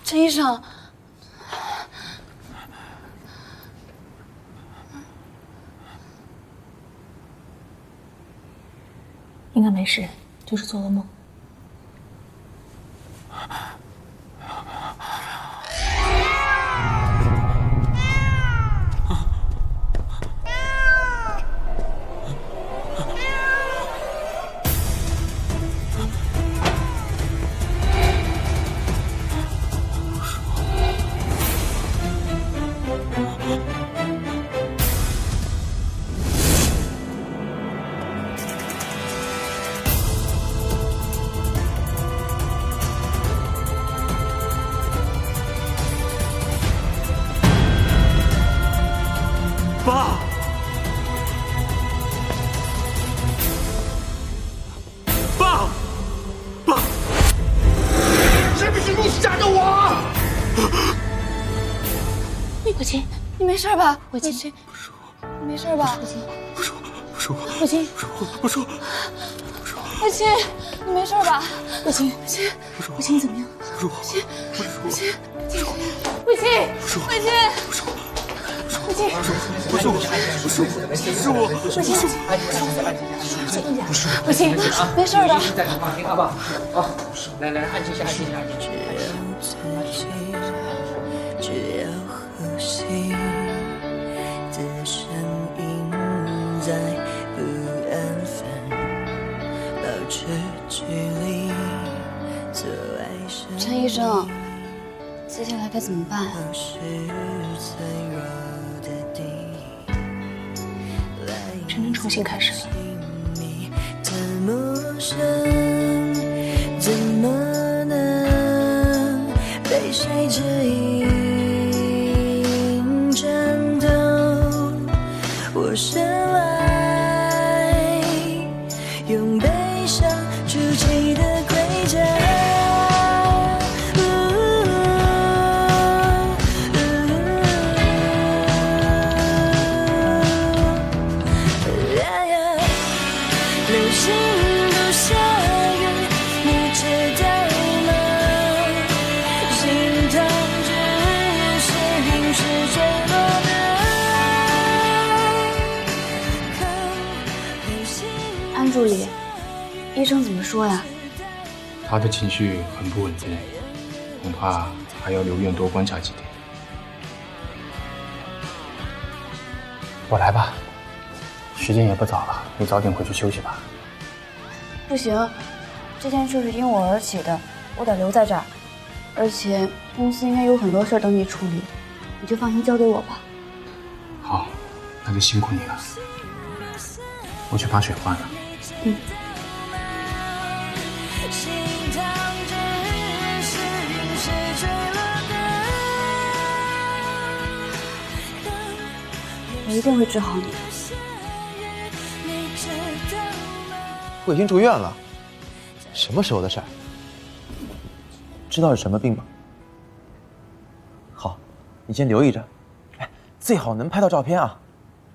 陈医生， 应该没事，就是做了梦。 爸，爸，爸，是不是你杀的我？ 慧清， 你没事吧？ 慧清， 你没事吧？ 不是我，不是我， 慧清， 不是我， 慧清，你没事吧？ 慧清，慧清怎么样？ 不是我，不是我， 慧清， 慧清， 慧清， 不是我。 慧清， 不是我，不是我，是我， 慧清， 不是我， 慧清，没事的。 再放心，好不好？好，来，安静下，安静下，安静下。 只要呼吸的声音在不安分，保持距离，做爱时陈医生，接下来该怎么办啊？ 只能重新开始了。 怎么能被谁指引战斗？我深爱用悲伤筑起的盔甲。流星不下雨，你知道吗？心痛只是陨石坠落的安助理，医生怎么说呀？ 他的情绪很不稳定，恐怕还要留院多观察几天。我来吧，时间也不早了，你早点回去休息吧。 不行，这件事是因我而起的，我得留在这儿。而且公司应该有很多事儿等你处理，你就放心交给我吧。 好，那就辛苦你了。我去把水换了。 嗯。我一定会治好你的。 我已经住院了，什么时候的事儿？知道是什么病吗？好，你先留意着，哎，最好能拍到照片啊。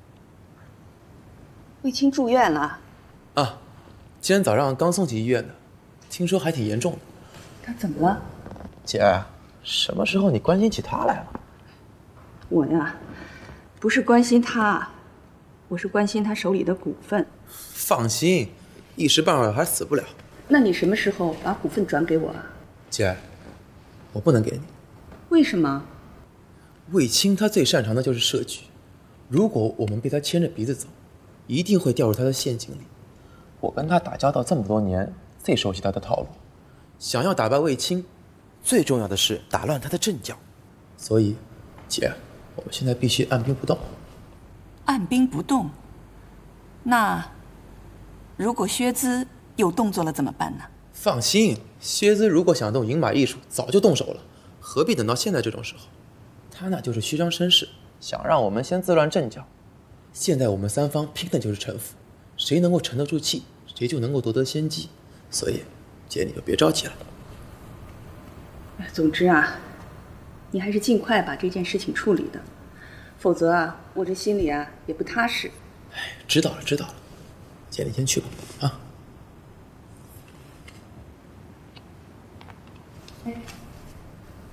卫青住院了啊，今天早上刚送去医院的，听说还挺严重的。 他怎么了？ 姐，什么时候你关心起他来了？ 我呀，不是关心他，我是关心他手里的股份。 放心，一时半会儿还死不了。 那你什么时候把股份转给我啊？ 姐，我不能给你。 为什么？ 卫青他最擅长的就是设局，如果我们被他牵着鼻子走，一定会掉入他的陷阱里。我跟他打交道这么多年，最熟悉他的套路。想要打败卫青，最重要的是打乱他的阵脚。所以，姐，我们现在必须按兵不动。 按兵不动？那如果薛姿有动作了怎么办呢？ 放心，薛姿如果想动银马艺术，早就动手了，何必等到现在这种时候？他那就是虚张声势，想让我们先自乱阵脚。现在我们三方拼的就是城府，谁能够沉得住气，谁就能够夺得先机。所以，姐你就别着急了。 总之啊，你还是尽快把这件事情处理的，否则啊，我这心里啊也不踏实。 哎，知道了，知道了，姐你先去吧，啊。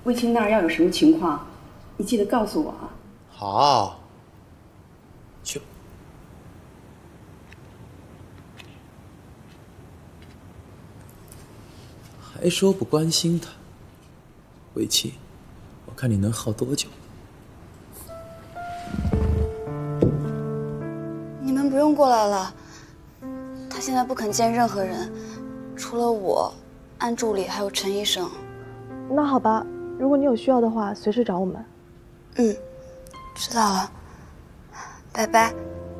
卫青那儿要有什么情况，你记得告诉我啊。 好，去吧。还说不关心他，卫青，我看你能耗多久？ 你们不用过来了。他现在不肯见任何人，除了我、安助理还有陈医生。 那好吧，如果你有需要的话，随时找我们。 嗯，知道了，拜拜。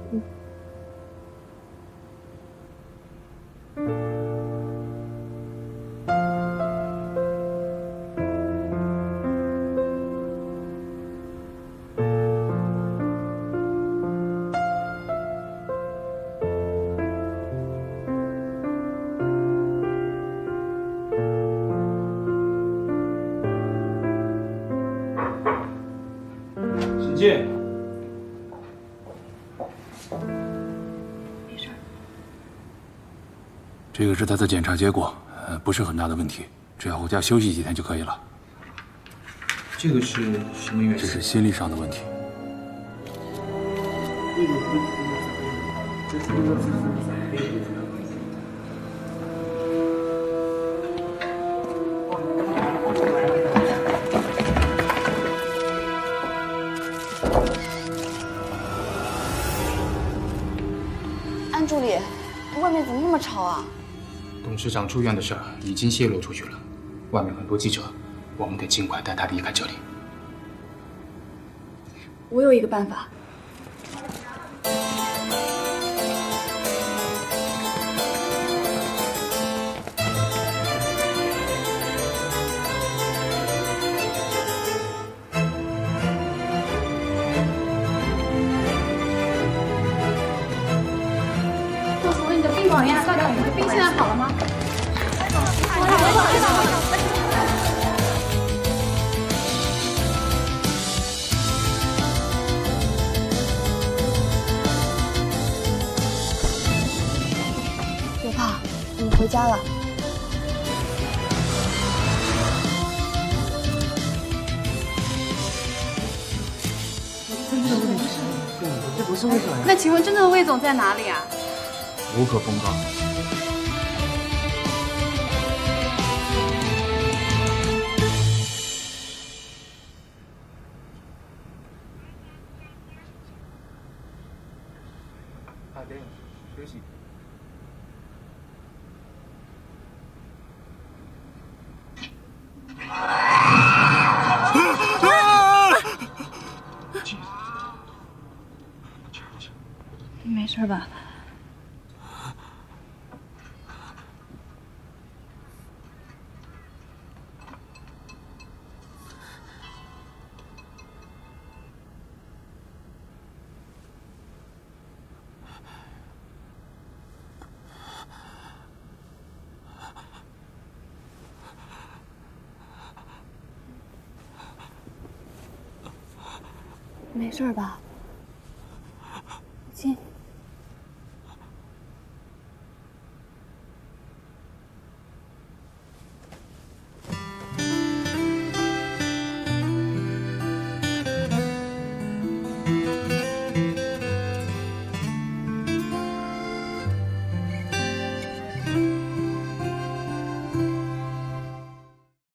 沈静， 没事。 这个是他的检查结果，不是很大的问题，只要回家休息几天就可以了。 这个是什么原因？ 这是心理上的问题。 安助理，外面怎么那么吵啊？ 董事长住院的事儿已经泄露出去了，外面很多记者，我们得尽快带他离开这里。 我有一个办法。 告诉我你的病怎么样？告诉我你的病现在好了吗？ 别怕，我们回家了。 那请问真正的魏总在哪里啊？ 无可奉告。休息。 你没事吧？没事吧？